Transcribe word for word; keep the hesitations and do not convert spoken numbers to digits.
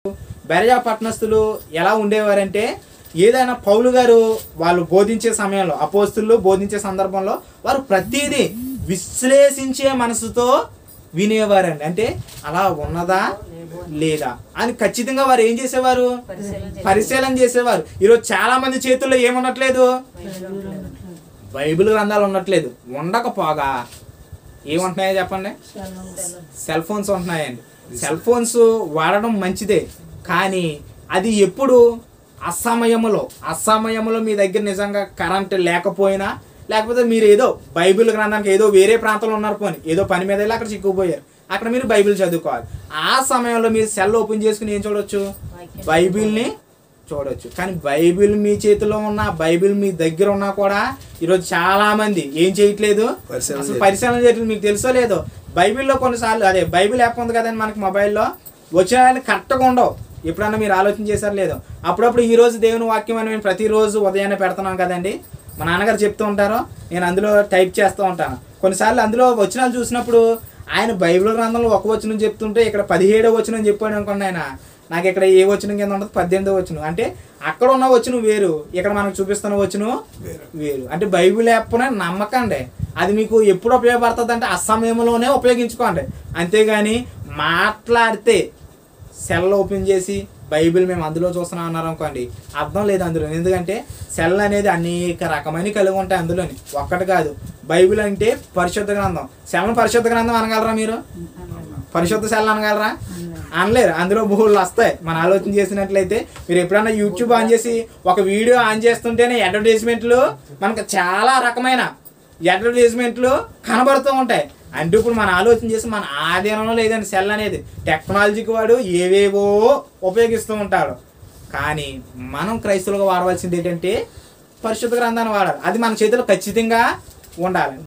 బెరయా పట్టణస్థులు ఎలా ఉండేవారంటే ఏదైనా పౌలు గారు వాళ్ళు బోధించే సమయంలో అపోస్తులు బోధించే సందర్భంలో వారు ప్రతిదీ విశ్లేషించే మనసుతో వినేవారండి. అంటే అలా ఉన్నదా లేదా అని ఖచ్చితంగా వారు ఏం చేసేవారు, పరిశీలన చేసేవారు. ఈరోజు చాలా మంది చేతుల్లో ఏమున్నట్లేదు, బైబిల్ గ్రంథాలు ఉండట్లేదు. ఉండకపోగా ఏముంటున్నాయో చెప్పండి, సెల్ ఫోన్స్ ఉంటున్నాయండి. సెల్ ఫోన్స్ వాడడం మంచిదే, కానీ అది ఎప్పుడు అసమయంలో అసమయంలో మీ దగ్గర నిజంగా కరెంట్ లేకపోయినా, లేకపోతే మీరు ఏదో బైబిల్ గ్రంథానికి ఏదో వేరే ప్రాంతంలో ఉన్నారు, పోని ఏదో పని మీద వెళ్ళి అక్కడ చిక్కుపోయారు, అక్కడ మీరు బైబిల్ చదువుకోవాలి. ఆ సమయంలో మీరు సెల్ ఓపెన్ చేసుకుని ఏం చూడవచ్చు, బైబిల్ని చూడవచ్చు. కానీ బైబిల్ మీ చేతిలో ఉన్న, బైబిల్ మీ దగ్గర ఉన్నా కూడా ఈరోజు చాలా మంది ఏం చేయట్లేదు, అసలు పరిశీలన చేయట్లేదు. మీకు తెలుసో లేదో, బైబిల్లో కొన్నిసార్లు అదే బైబిల్ యాప్ ఉంది కదండి మనకి మొబైల్లో, వచ్చిన కరెక్ట్గా ఉండవు. ఎప్పుడన్నా మీరు ఆలోచన చేశారు లేదో, అప్పుడప్పుడు ఈ రోజు దేవుని వాక్యం అని మేము ప్రతిరోజు ఉదయాన్నే పెడుతున్నాం కదండి, మా నాన్నగారు చెప్తూ ఉంటారు, నేను అందులో టైప్ చేస్తూ ఉంటాను. కొన్నిసార్లు అందులో వచనాలు చూసినప్పుడు ఆయన బైబిల్ గ్రంథంలో ఒక వచనం చెప్తుంటే ఇక్కడ పదిహేడో వచనం చెప్పాడు అనుకోండి, ఆయన నాకు ఇక్కడ ఏ వచనం కింద ఉంటుంది, పద్దెనిమిదో వచనం. అంటే అక్కడ ఉన్న వచనం వేరు, ఇక్కడ మనకు చూపిస్తున్న వచనం వేరు. అంటే బైబిల్ యాప్నే నమ్మకండి, అది మీకు ఎప్పుడు ఉపయోగపడుతుంది అంటే అసమయంలోనే ఉపయోగించుకోండి. అంతేగాని మాట్లాడితే సెల్ ఓపెన్ చేసి బైబిల్ మేము అందులో చూస్తున్నాం అన్నారు అనుకోండి, అర్థం లేదు అందులో. ఎందుకంటే సెల్ అనేది అనేక రకమైన కలిగి ఉంటాయి అందులోని, ఒక్కటి కాదు. బైబిల్ అంటే పరిశుద్ధ గ్రంథం, సెల్ని పరిశుద్ధ గ్రంథం అనగలరా మీరు, పరిశుద్ధ సెల్ అనగలరా, అనలేరు. అందులో బోర్డులు వస్తాయి. మనం ఆలోచన చేసినట్లయితే మీరు ఎప్పుడన్నా యూట్యూబ్ ఆన్ చేసి ఒక వీడియో ఆన్ చేస్తుంటేనే అడ్వర్టైజ్మెంట్లు మనకు చాలా రకమైన అడ్వర్టైజ్మెంట్లు కనబడుతూ ఉంటాయి. అంటే ఇప్పుడు మనం ఆలోచన చేసి మన ఆధీనంలో లేదండి సెల్ అనేది, టెక్నాలజీకి వాడు ఏవేవో ఉపయోగిస్తూ ఉంటాడు. కానీ మనం క్రైస్తవులుగా వాడవలసింది ఏంటంటే పరిశుద్ధ గ్రంథాన్ని వాడాలి, అది మన చేతిలో ఖచ్చితంగా ఉండాలి.